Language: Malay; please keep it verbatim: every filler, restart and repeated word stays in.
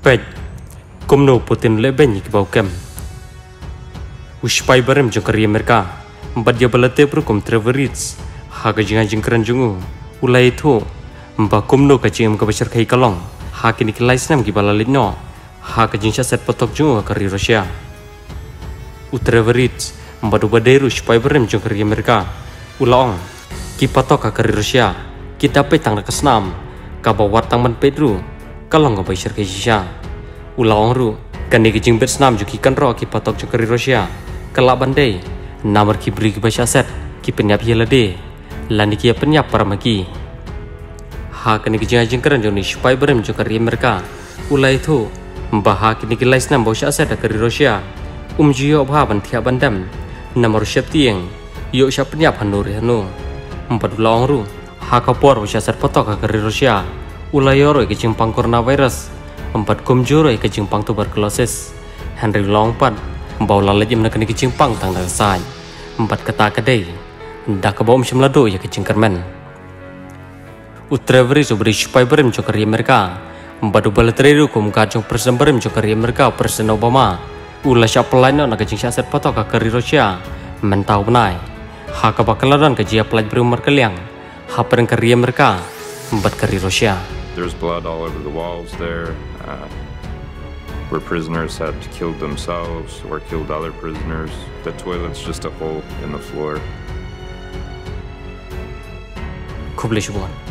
pej kumno Putin leben yik baukem ushpai barem jongkari Amerika empat dia balate prukum Trevorits haga jinga jingkran jungu ulai itu mba kumno kacing kabashar kai kalong hakini kilais nam gibalalino haga jingsha set potok jungu kari Rusia Trevorits mba dubadai ushpai barem jongkari Amerika ulaong kipatok kari Rusia kita petang nakasnam kabawat tang man pedru kalong kabashar kai shisha ulaong ru kani kijing Vietnam juki kan ro kipatok jongkari Rusia kelak bandai namar kibri kibasya set ki penyap yelade lani kia penyap paramaki ha kani kijing jingkaran joni supaya berem jongkari Amerika ulai itu mbah kini kilais nam bosya set kari Rusia umjiyo bha bantia bandam namar syap tieng yo syap penyap hanur hanu empat ulang ru ha kapor bosya set potok kari Rusia ulai oro kijing pang coronavirus empat kumjuro kijing pang tuberculosis Henry Longpan bawa lalai jam nak kini kicing pang tang dah say empat kata kedai dah kebom semlado ya kicing kermen utraveri sobri supaya berem jongkari Amerika empat ubal teriru kum kacung presiden berem jongkari Amerika presiden Obama ulah siap pelayan nak kicing siasat potok kari Rusia mentau benai hak bakalan kerja pelayan berumur keliang hak perengkari Amerika empat kari Rusia. There's blood all over the walls there. Uh... where prisoners had killed themselves or killed other prisoners. The toilet's just a hole in the floor. Kublish one.